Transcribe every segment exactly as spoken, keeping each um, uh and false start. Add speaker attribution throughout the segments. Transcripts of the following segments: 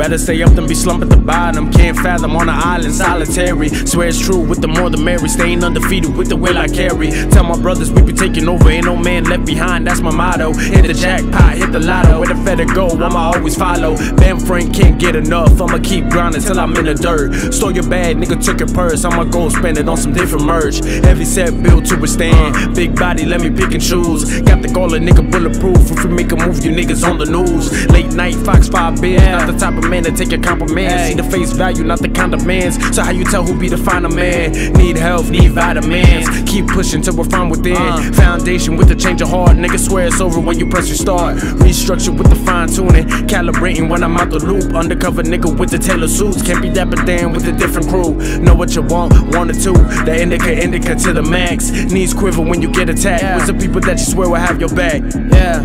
Speaker 1: Better stay up than be slumped at the bottom. Can't fathom on an island solitary. Swear it's true, with the more the merry. Staying undefeated with the will I carry. Tell my brothers we be taking over, ain't no man left behind, that's my motto. Hit the jackpot, hit the lotto, where the feather go, I'ma always follow. Bam Frank can't get enough, I'ma keep grinding till I'm in the dirt. Stole your bag, nigga took your purse, I'ma go spend it on some different merch. Heavy set built to withstand, big body let me pick and choose. Got the goal a nigga bulletproof, if we make a move you niggas on the news. Late night Fox five beers, not the type of man to take your compliments. See the face value, not the kind of mans. So how you tell who be the finer man? Need health, need vitamins. Keep pushing till we're fine within. Foundation with a change of heart, nigga swear it's over when you press restart. Restructure with the fine tuning, calibrating when I'm out the loop. Undercover nigga with the tailor suits, can't be dapper Dan with a different crew. Know what you want, one or two. The indica indica to the max. Knees quiver when you get attacked. Yeah. With the people that you swear will have your back. Yeah.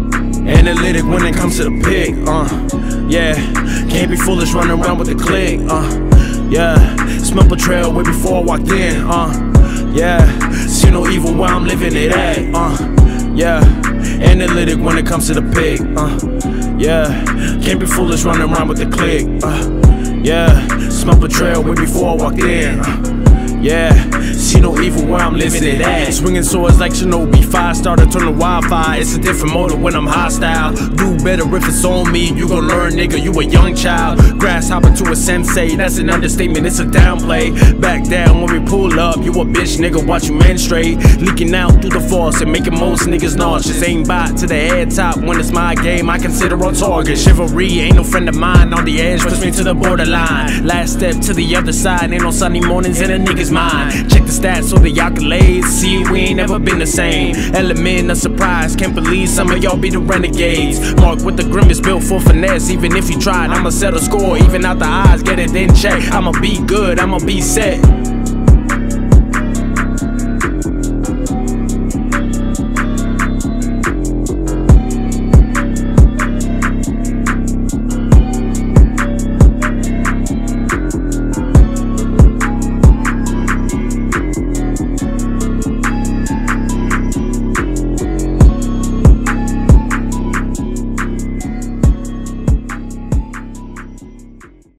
Speaker 1: Analytic when it comes to the pig. Uh. Yeah. Can't be foolish running around with the click. Uh. Yeah. Smell betrayal way before I walked in. Uh. Yeah. See no evil where I'm living it at. Uh. Yeah. Analytic when it comes to the pig. Uh. Yeah. Can't be foolish running around with the click. Uh. Yeah. Smell betrayal way before I walked in. Uh. Yeah, see no evil where I'm living it at. Swinging swords like Shinobi, five star to turn to Wi-Fi. It's a different motive when I'm hostile. Do better if it's on me, you gon' learn nigga, you a young child. Grasshopper to a sensei, that's an understatement, it's a downplay. Back down when we pull up, you a bitch nigga, watch you menstruate. Leaking out through the force and making most niggas nauseous. Aim bot to the head top, when it's my game, I consider on target. Chivalry ain't no friend of mine, on the edge, push me to the borderline. Last step to the other side, ain't no Sunday mornings in a nigga's mind. Check the stats or the accolades, see we ain't never been the same. Element of surprise, can't believe some of y'all be the renegades. Mark with the grimace built for finesse, even if you tried, I'ma set a score, even out the eyes, get it in check. I'ma be good, I'ma be set.